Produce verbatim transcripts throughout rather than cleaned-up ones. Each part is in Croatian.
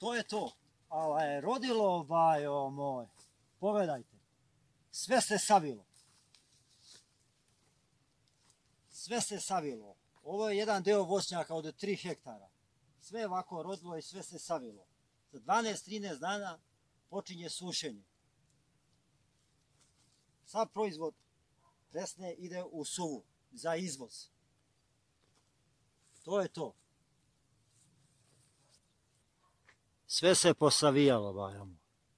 To je to. Ali je rodilo, bajo moj. Pogledajte. Sve se savilo. Sve se savilo. Ovo je jedan deo voćnjaka od tri hektara. Sve je ovako rodilo i sve se savilo. Za dvanaest trinaest dana počinje sušenje. Sav proizvod presne ide u suvu za izvoz. To je to. Sve se posavijalo, bajamo.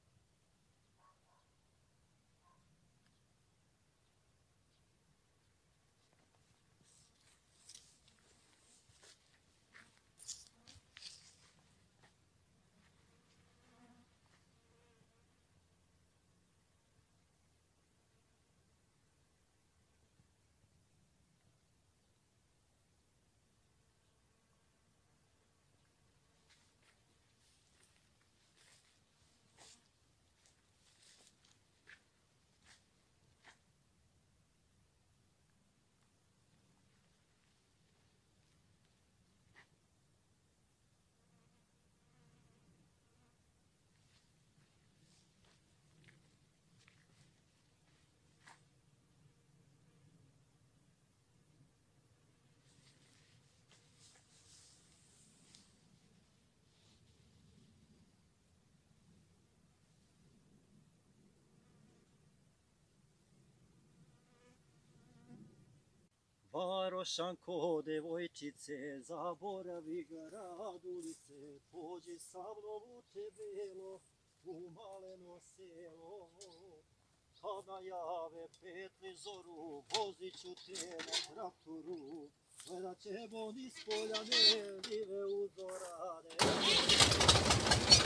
Varošanko, devojčice, zaboravi grad ulice, pođi sa mnom u Tebelo, u maleno selo. Kad najave petli zoru, vozit ću te na traktoru, gledat ćemo niz poljane, dive uzorane.